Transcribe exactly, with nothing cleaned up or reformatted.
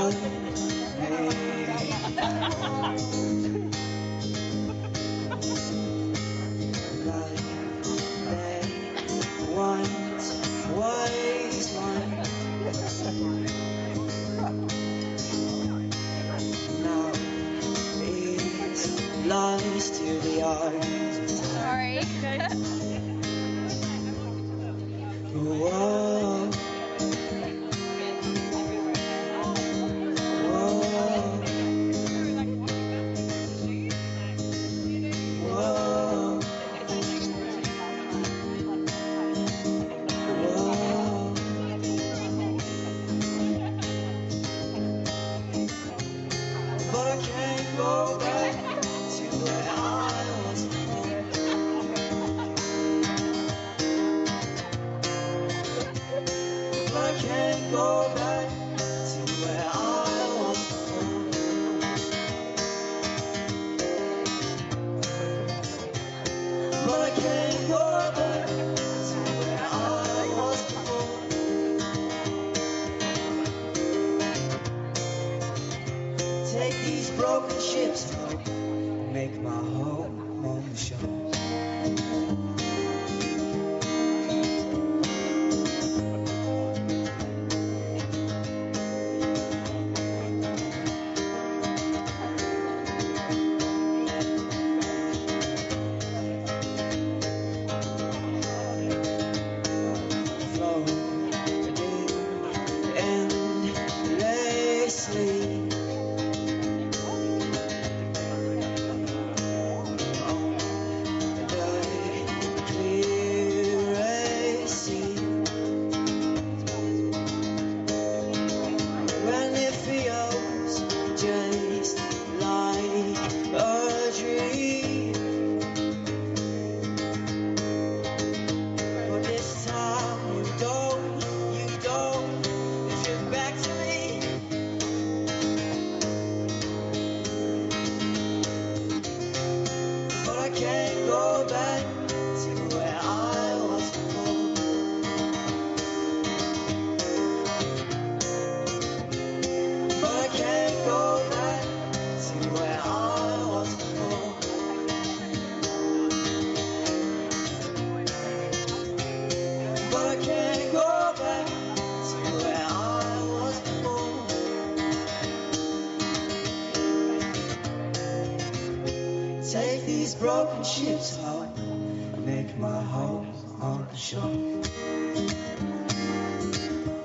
on me. Like they once was mine. Now it's lost to the arms of Sorry. Whoa. But I can't go back to where I was born. But I can't go back to where I was born. But I can't go back to where I was born. Take these broken ships home, make my home on the shore. Floating endlessly. When it feels just like a dream, but this time you don't, you don't turn back to me. But I can't go back to where I was born. But I can't go back to where I was born. But I can't go back to where I was born. Take these broken ships home, make my home on the shore.